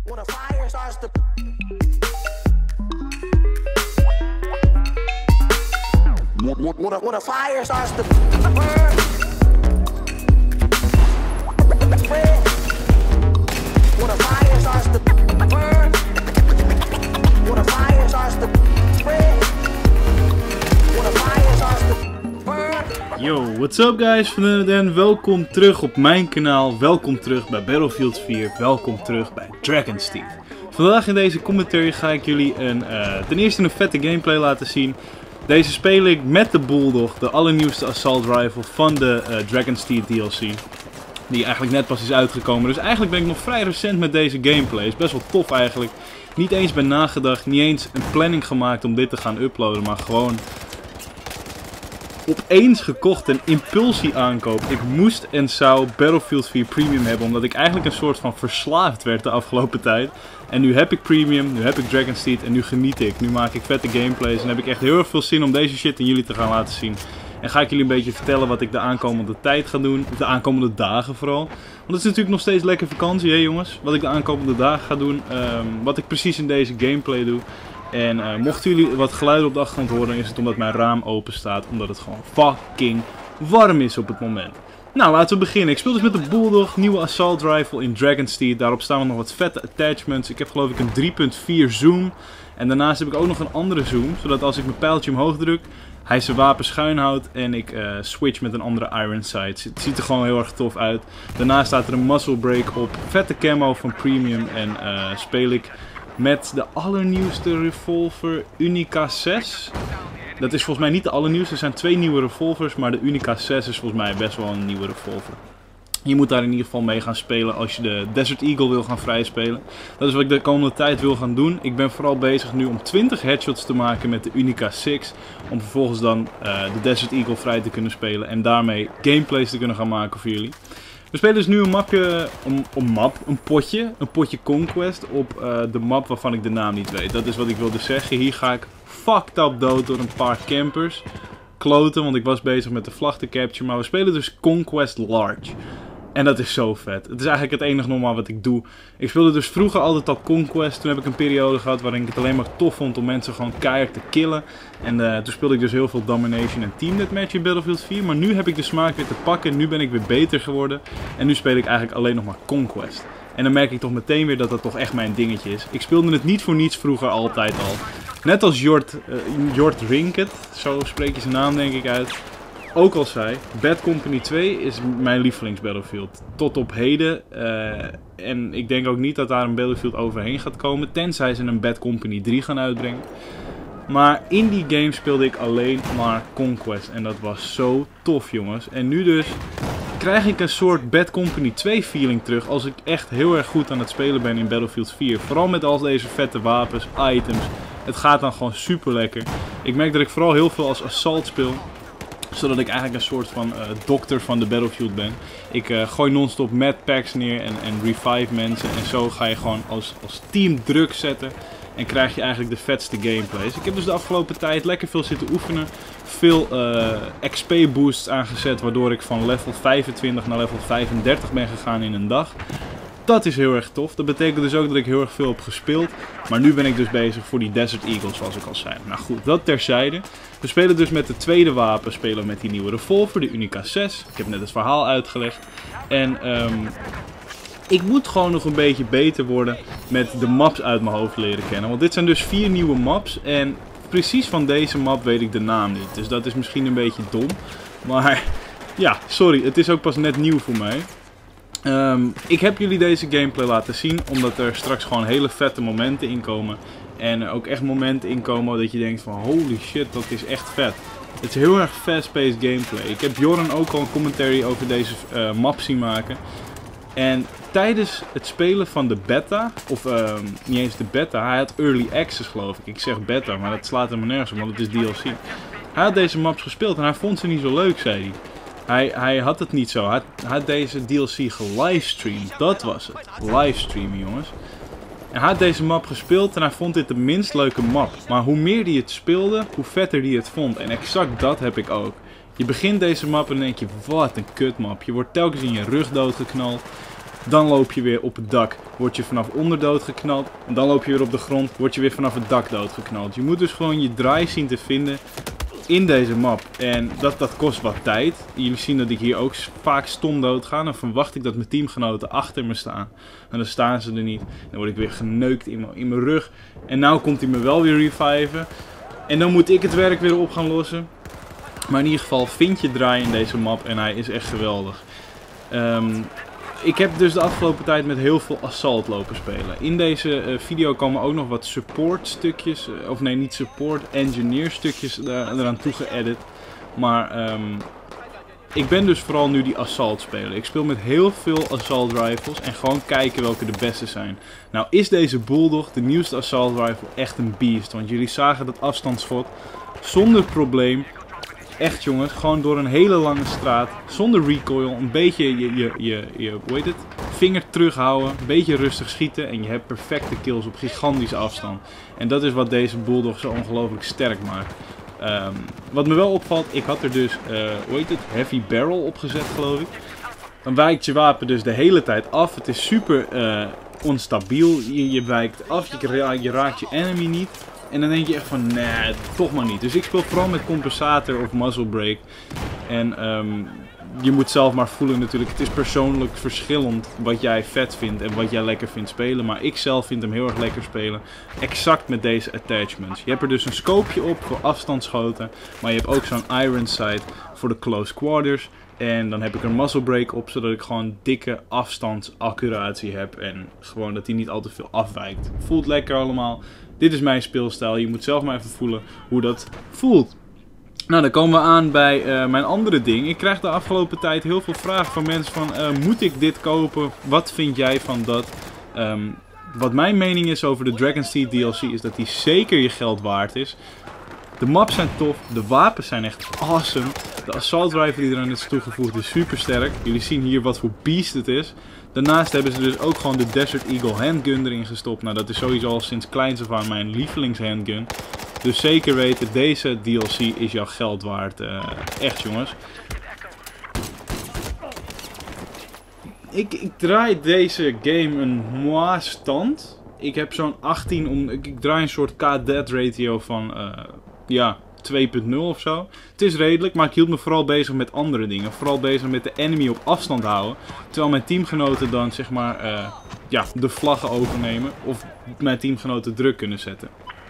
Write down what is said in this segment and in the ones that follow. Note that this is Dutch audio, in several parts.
When a fire starts to when a fire starts to burn, spread. When a fire starts to burn, when a fire starts to spread, when a fire starts to burn. Yo, what's up guys van en welkom terug op mijn kanaal, welkom terug bij Battlefield 4, welkom terug bij Dragon's Teeth. Vandaag in deze commentary ga ik jullie ten eerste een vette gameplay laten zien. Deze speel ik met de Bulldog, de allernieuwste assault rifle van de Dragon's Teeth DLC. Die eigenlijk net pas is uitgekomen, dus eigenlijk ben ik nog vrij recent met deze gameplay. Is best wel tof eigenlijk. Niet eens bij nagedacht, niet eens een planning gemaakt om dit te gaan uploaden, maar gewoon opeens gekocht, een impulsie aankoop. Ik moest en zou Battlefield 4 Premium hebben, omdat ik eigenlijk een soort van verslaafd werd de afgelopen tijd. En nu heb ik Premium, nu heb ik Dragon's Teeth en nu geniet ik. Nu maak ik vette gameplays en heb ik echt heel erg veel zin om deze shit aan jullie te gaan laten zien. En ga ik jullie een beetje vertellen wat ik de aankomende tijd ga doen, de aankomende dagen vooral. Want het is natuurlijk nog steeds lekker vakantie, hè jongens. Wat ik de aankomende dagen ga doen, wat ik precies in deze gameplay doe. En mochten jullie wat geluiden op de achtergrond horen, is het omdat mijn raam open staat. Omdat het gewoon fucking warm is op het moment. Nou, laten we beginnen. Ik speel dus met de Bulldog, nieuwe assault rifle in Dragon's Teeth. Daarop staan nog wat vette attachments. Ik heb geloof ik een 3.4 zoom. En daarnaast heb ik ook nog een andere zoom. Zodat als ik mijn pijltje omhoog druk, hij zijn wapen schuin houdt en ik switch met een andere iron sight. Het ziet er gewoon heel erg tof uit. Daarnaast staat er een muzzle brake op. Vette camo van Premium. En speel ik met de allernieuwste revolver Unica 6. Dat is volgens mij niet de allernieuwste. Er zijn twee nieuwe revolvers, maar de Unica 6 is volgens mij best wel een nieuwe revolver. Je moet daar in ieder geval mee gaan spelen als je de Desert Eagle wil gaan vrijspelen. Dat is wat ik de komende tijd wil gaan doen. Ik ben vooral bezig nu om 20 headshots te maken met de Unica 6. Om vervolgens dan de Desert Eagle vrij te kunnen spelen en daarmee gameplays te kunnen gaan maken voor jullie. We spelen dus nu een mapje, een potje Conquest op de map waarvan ik de naam niet weet. Dat is wat ik wilde zeggen. Hier ga ik fucked up dood door een paar campers. Kloten, want ik was bezig met de vlag te capture. Maar we spelen dus Conquest Large. En dat is zo vet. Het is eigenlijk het enige normaal wat ik doe. Ik speelde dus vroeger altijd al Conquest. Toen heb ik een periode gehad waarin ik het alleen maar tof vond om mensen gewoon keihard te killen. En toen speelde ik dus heel veel Domination en Team Deathmatch in Battlefield 4. Maar nu heb ik de smaak weer te pakken. Nu ben ik weer beter geworden. En nu speel ik eigenlijk alleen nog maar Conquest. En dan merk ik toch meteen weer dat dat toch echt mijn dingetje is. Ik speelde het niet voor niets vroeger altijd al. Net als Jort Rinket. Zo spreek je zijn naam denk ik uit. Ook al zei, Bad Company 2 is mijn lievelings Battlefield. Tot op heden. En ik denk ook niet dat daar een Battlefield overheen gaat komen. Tenzij ze een Bad Company 3 gaan uitbrengen. Maar in die game speelde ik alleen maar Conquest. En dat was zo tof jongens. En nu dus krijg ik een soort Bad Company 2 feeling terug. Als ik echt heel erg goed aan het spelen ben in Battlefield 4. Vooral met al deze vette wapens, items. Het gaat dan gewoon super lekker. Ik merk dat ik vooral heel veel als assault speel. Zodat ik eigenlijk een soort van dokter van de Battlefield ben. Ik gooi non-stop mad packs neer en revive mensen. En zo ga je gewoon als team druk zetten. En krijg je eigenlijk de vetste gameplays. Ik heb dus de afgelopen tijd lekker veel zitten oefenen. Veel XP boosts aangezet. Waardoor ik van level 25 naar level 35 ben gegaan in een dag. Dat is heel erg tof. Dat betekent dus ook dat ik heel erg veel heb gespeeld. Maar nu ben ik dus bezig voor die Desert Eagle zoals ik al zei. Nou goed, dat terzijde. We spelen dus met de tweede wapen. Spelen met die nieuwe revolver, de Unica 6. Ik heb net het verhaal uitgelegd. En ik moet gewoon nog een beetje beter worden met de maps uit mijn hoofd leren kennen. Want dit zijn dus 4 nieuwe maps. En precies van deze map weet ik de naam niet. Dus dat is misschien een beetje dom. Maar ja, sorry. Het is ook pas net nieuw voor mij. Ik heb jullie deze gameplay laten zien, omdat er straks gewoon hele vette momenten in komen. En er ook echt momenten in komen dat je denkt van holy shit, dat is echt vet. Het is heel erg fast-paced gameplay. Ik heb Joran ook al een commentary over deze map zien maken. En tijdens het spelen van de beta, of niet eens de beta, hij had early access geloof ik. Ik zeg beta, maar dat slaat helemaal nergens op, want het is DLC. Hij had deze maps gespeeld en hij vond ze niet zo leuk, zei hij. Hij had het niet zo. Hij had deze DLC gelivestreamd. Dat was het. Livestreamen, jongens. En hij had deze map gespeeld en hij vond dit de minst leuke map. Maar hoe meer hij het speelde, hoe vetter hij het vond. En exact dat heb ik ook. Je begint deze map en dan denk je, wat een kutmap. Je wordt telkens in je rug doodgeknald. Dan loop je weer op het dak, word je vanaf onder doodgeknald. En dan loop je weer op de grond, word je weer vanaf het dak doodgeknald. Je moet dus gewoon je draai zien te vinden in deze map. En dat kost wat tijd. Jullie zien dat ik hier ook vaak stom dood ga. Dan verwacht ik dat mijn teamgenoten achter me staan. En dan staan ze er niet. Dan word ik weer geneukt in mijn rug. En nou komt hij me wel weer reviven. En dan moet ik het werk weer op gaan lossen. Maar in ieder geval vind je draai in deze map. En hij is echt geweldig. Ik heb dus de afgelopen tijd met heel veel Assault lopen spelen. In deze video komen ook nog wat support stukjes, of nee niet support, engineer stukjes eraan toegeëdit. Maar ik ben dus vooral nu die Assault spelen. Ik speel met heel veel Assault rifles en gewoon kijken welke de beste zijn. Nou is deze Bulldog, de nieuwste Assault rifle, echt een beast. Want jullie zagen dat afstandsschot zonder probleem. Echt jongens, gewoon door een hele lange straat, zonder recoil, een beetje je hoe heet het, vinger terughouden, een beetje rustig schieten en je hebt perfecte kills op gigantische afstand. En dat is wat deze Bulldog zo ongelooflijk sterk maakt. Wat me wel opvalt, ik had er dus, hoe heet het, heavy barrel opgezet geloof ik. Dan wijkt je wapen dus de hele tijd af, het is super onstabiel, je wijkt af, je raakt je enemy niet. En dan denk je echt van, nee, toch maar niet. Dus ik speel vooral met compensator of muzzle brake. En je moet zelf maar voelen natuurlijk. Het is persoonlijk verschillend wat jij vet vindt en wat jij lekker vindt spelen. Maar ik zelf vind hem heel erg lekker spelen. Exact met deze attachments. Je hebt er dus een scopeje op voor afstandsschoten. Maar je hebt ook zo'n iron sight voor de close quarters. En dan heb ik een muzzle brake op, zodat ik gewoon dikke afstandsaccuratie heb. En gewoon dat hij niet al te veel afwijkt. Voelt lekker allemaal. Dit is mijn speelstijl. Je moet zelf maar even voelen hoe dat voelt. Nou, dan komen we aan bij mijn andere ding. Ik krijg de afgelopen tijd heel veel vragen van mensen van... moet ik dit kopen? Wat vind jij van dat? Wat mijn mening is over de Dragon's Teeth DLC is dat die zeker je geld waard is. De maps zijn tof. De wapens zijn echt awesome. De assault rifle die eraan is toegevoegd is super sterk. Jullie zien hier wat voor beast het is. Daarnaast hebben ze dus ook gewoon de Desert Eagle handgun erin gestopt. Nou, dat is sowieso al sinds kleins af aan mijn lievelingshandgun. Dus zeker weten, deze DLC is jouw geld waard. Echt jongens. Ik draai deze game een moi stand. Ik heb zo'n 18, ik draai een soort K-death ratio van, ja, 2.0 of zo. Het is redelijk, maar ik hield me vooral bezig met andere dingen. Vooral bezig met de enemy op afstand houden. Terwijl mijn teamgenoten dan, zeg maar, ja, de vlaggen overnemen. Of mijn teamgenoten druk kunnen zetten.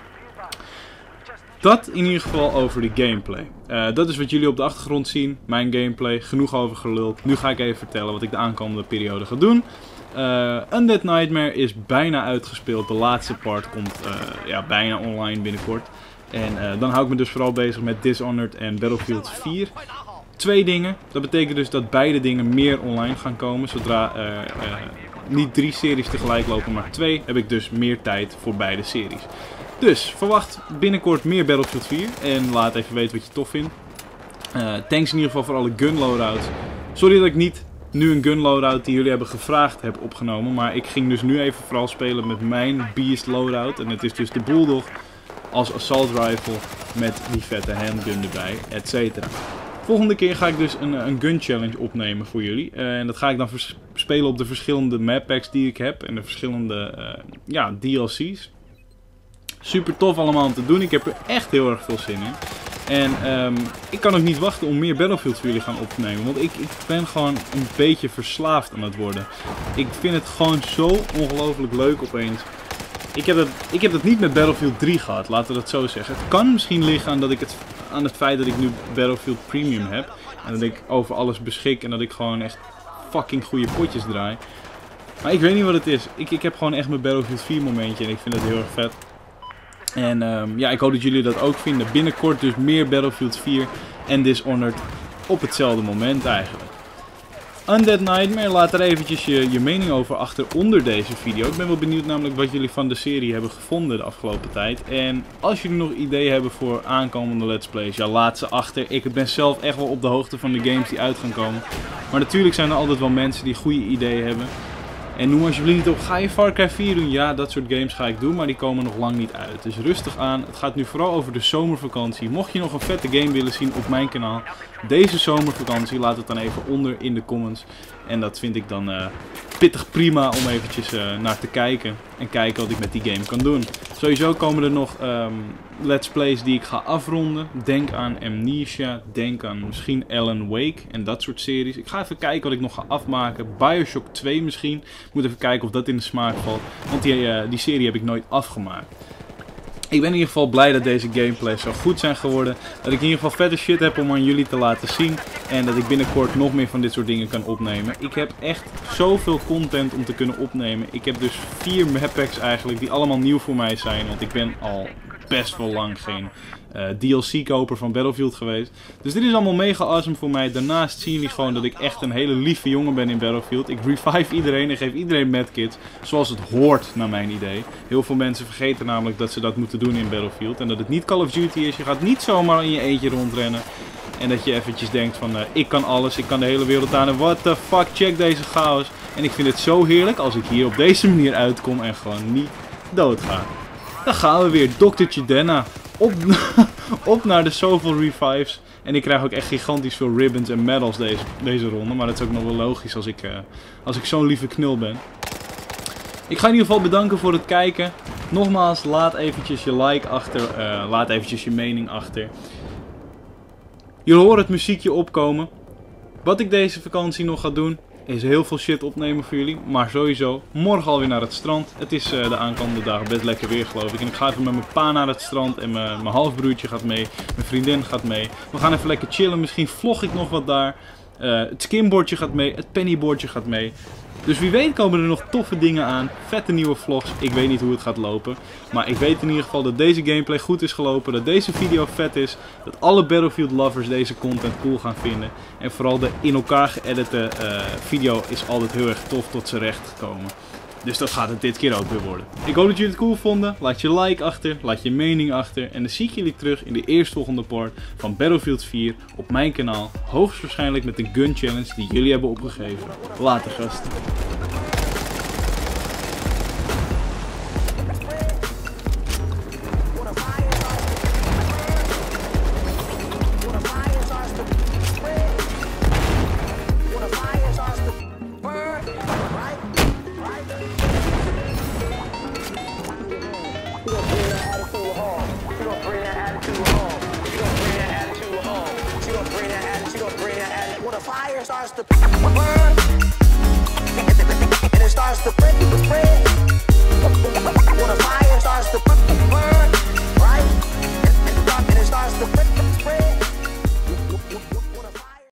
Dat in ieder geval over de gameplay. Dat is wat jullie op de achtergrond zien. Mijn gameplay. Genoeg over geluld. Nu ga ik even vertellen wat ik de aankomende periode ga doen. Undead Nightmare is bijna uitgespeeld. De laatste part komt ja, bijna online binnenkort. En dan hou ik me dus vooral bezig met Dishonored en Battlefield 4. Twee dingen. Dat betekent dus dat beide dingen meer online gaan komen. Zodra niet 3 series tegelijk lopen, maar 2, heb ik dus meer tijd voor beide series. Dus verwacht binnenkort meer Battlefield 4. En laat even weten wat je tof vindt. Thanks in ieder geval voor alle gun loadouts. Sorry dat ik niet nu een gun loadout die jullie hebben gevraagd heb opgenomen. Maar ik ging dus nu even vooral spelen met mijn Beast loadout. En het is dus de Bulldog als assault rifle met die vette handgun erbij, etc. Volgende keer ga ik dus een gun challenge opnemen voor jullie. En dat ga ik dan spelen op de verschillende map packs die ik heb. En de verschillende ja, DLC's. Super tof allemaal om te doen. Ik heb er echt heel erg veel zin in. En ik kan ook niet wachten om meer Battlefield voor jullie gaan opnemen. Want ik ben gewoon een beetje verslaafd aan het worden. Ik vind het gewoon zo ongelooflijk leuk opeens. Ik heb dat niet met Battlefield 3 gehad, laten we dat zo zeggen. Het kan misschien liggen aan het feit dat ik nu Battlefield Premium heb. En dat ik over alles beschik en dat ik gewoon echt fucking goede potjes draai. Maar ik weet niet wat het is. Ik heb gewoon echt mijn Battlefield 4 momentje en ik vind het heel erg vet. En ja, ik hoop dat jullie dat ook vinden. Binnenkort dus meer Battlefield 4 en Dishonored op hetzelfde moment eigenlijk. Undead Nightmare, laat er eventjes je mening over achter onder deze video. Ik ben wel benieuwd namelijk wat jullie van de serie hebben gevonden de afgelopen tijd. En als jullie nog ideeën hebben voor aankomende Let's Plays, ja, laat ze achter. Ik ben zelf echt wel op de hoogte van de games die uit gaan komen. Maar natuurlijk zijn er altijd wel mensen die goede ideeën hebben. En noem alsjeblieft niet op, ga je Far Cry 4 doen? Ja, dat soort games ga ik doen, maar die komen nog lang niet uit. Dus rustig aan. Het gaat nu vooral over de zomervakantie. Mocht je nog een vette game willen zien op mijn kanaal, deze zomervakantie, laat het dan even onder in de comments. En dat vind ik dan pittig prima om eventjes naar te kijken. En kijken wat ik met die game kan doen. Sowieso komen er nog let's plays die ik ga afronden. Denk aan Amnesia, denk aan misschien Alan Wake en dat soort series. Ik ga even kijken wat ik nog ga afmaken. Bioshock 2 misschien. Ik moet even kijken of dat in de smaak valt. Want die serie heb ik nooit afgemaakt. Ik ben in ieder geval blij dat deze gameplays zo goed zijn geworden. Dat ik in ieder geval vette shit heb om aan jullie te laten zien. En dat ik binnenkort nog meer van dit soort dingen kan opnemen. Ik heb echt zoveel content om te kunnen opnemen. Ik heb dus 4 map packs eigenlijk die allemaal nieuw voor mij zijn. Want ik ben al best wel lang geen DLC-koper van Battlefield geweest. Dus dit is allemaal mega awesome voor mij. Daarnaast zien jullie gewoon dat ik echt een hele lieve jongen ben in Battlefield. Ik revive iedereen en geef iedereen medkits. Zoals het hoort naar mijn idee. Heel veel mensen vergeten namelijk dat ze dat moeten doen in Battlefield. En dat het niet Call of Duty is. Je gaat niet zomaar in je eentje rondrennen. En dat je eventjes denkt van ik kan alles, ik kan de hele wereld aan en what the fuck, check deze chaos. En ik vind het zo heerlijk als ik hier op deze manier uitkom en gewoon niet doodga. Dan gaan we weer, Dr. Denna. Op naar de zoveel revives. En ik krijg ook echt gigantisch veel ribbons en medals deze ronde. Maar dat is ook nog wel logisch als ik zo'n lieve knul ben. Ik ga in ieder geval bedanken voor het kijken. Nogmaals, laat eventjes je like achter. Laat eventjes je mening achter. Jullie horen het muziekje opkomen. Wat ik deze vakantie nog ga doen, is heel veel shit opnemen voor jullie. Maar sowieso, morgen alweer naar het strand. Het is de aankomende dagen best lekker weer, geloof ik. En ik ga even met mijn pa naar het strand. En mijn halfbroertje gaat mee. Mijn vriendin gaat mee. We gaan even lekker chillen. Misschien vlog ik nog wat daar. Het skimboardje gaat mee. Het pennyboardje gaat mee. Dus wie weet komen er nog toffe dingen aan. Vette nieuwe vlogs. Ik weet niet hoe het gaat lopen. Maar ik weet in ieder geval dat deze gameplay goed is gelopen. Dat deze video vet is. Dat alle Battlefield lovers deze content cool gaan vinden. En vooral de in elkaar geëdite video is altijd heel erg tof tot zijn recht gekomen. Dus dat gaat het dit keer ook weer worden. Ik hoop dat jullie het cool vonden. Laat je like achter. Laat je mening achter. En dan zie ik jullie terug in de eerstvolgende part van Battlefield 4 op mijn kanaal. Hoogstwaarschijnlijk met de gun challenge die jullie hebben opgegeven. Later gasten. When the fire starts to burn and it starts to spread, when the fire starts to burn, right, and it starts to spread.